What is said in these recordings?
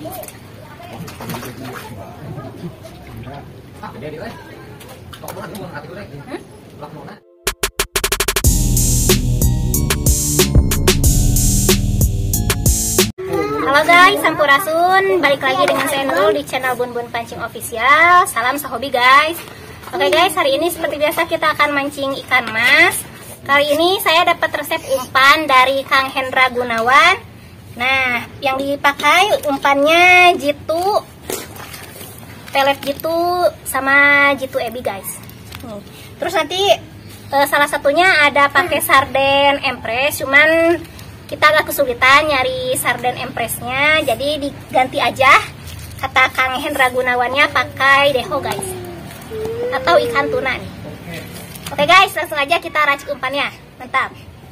Halo guys, Sampurasun, balik lagi dengan saya Nurul di channel Bun Bun Pancing Official. Salam sahobi guys. Oke guys, hari ini seperti biasa kita akan mancing ikan mas. Kali ini saya dapat resep umpan dari Kang Hendra Gunawan. Nah, yang dipakai umpannya jitu, pelet jitu sama jitu ebi guys. Nih. Terus nanti salah satunya ada pakai sarden empres, cuman kita agak kesulitan nyari sarden empresnya, jadi diganti aja. Kata Kang Hendra Gunawannya pakai deho guys, atau ikan tuna nih. Oke guys, langsung aja kita racik umpannya. Mantap.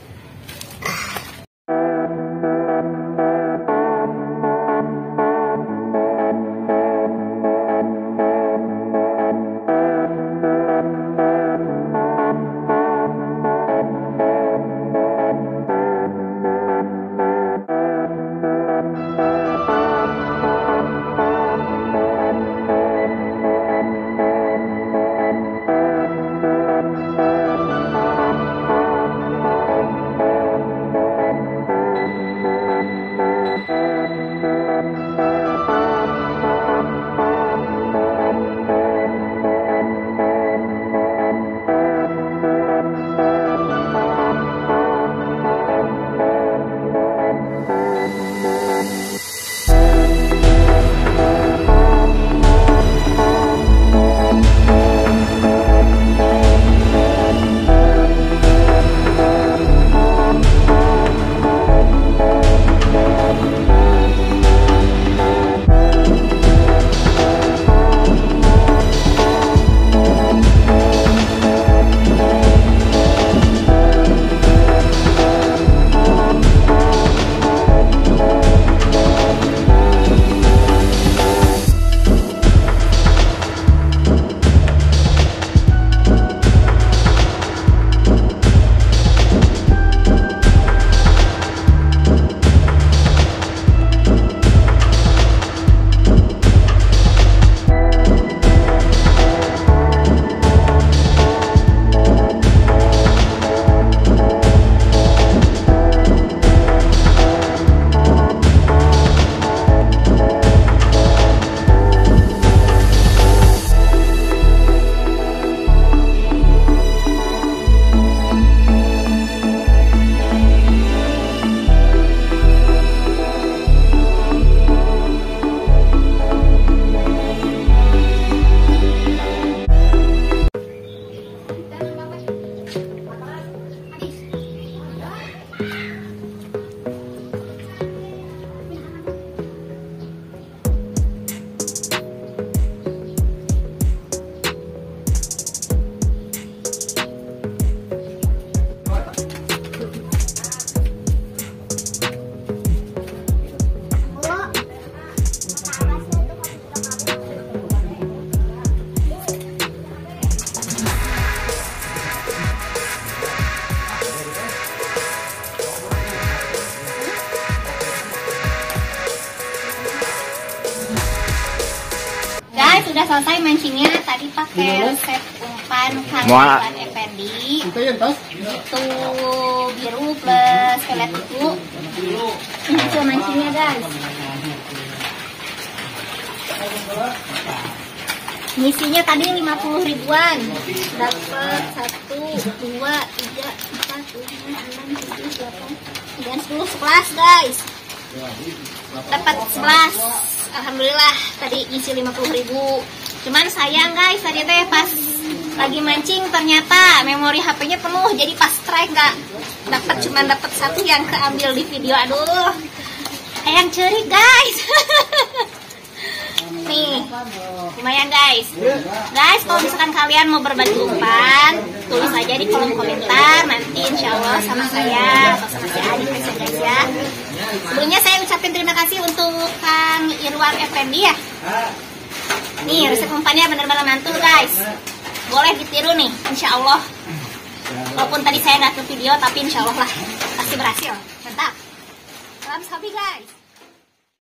Sudah selesai mancingnya, tadi pakai resep umpan Kang Ridwan Effendi. Itu biru plus pelet itu. Ini hasil mancingnya guys. Misinya tadi 50 ribuan. Dapat 1, 2, 3, 4, 5, 6, 7, 8, 9, 10, 11 guys. Dapat 11. Alhamdulillah tadi isi 50.000. Cuman sayang guys, tadi teh pas lagi mancing ternyata memori HP-nya penuh, jadi pas strike nggak dapat, cuman dapat 1 yang keambil di video. Aduh, sayang cerik guys. Nih, lumayan guys. Guys, kalau misalkan kalian mau berbagi umpan, tulis aja di kolom komentar. Nanti insya Allah sama saya atau sama si Adit bisa guys ya. Sebelumnya saya ucapin terima kasih untuk Kang Irwan Effendi ya. Nih resep umpannya bener-bener mantul guys. Boleh ditiru nih, insya Allah. Walaupun tadi saya nggak ke video, tapi insya Allah lah pasti berhasil. Mantap. Salam sabi guys.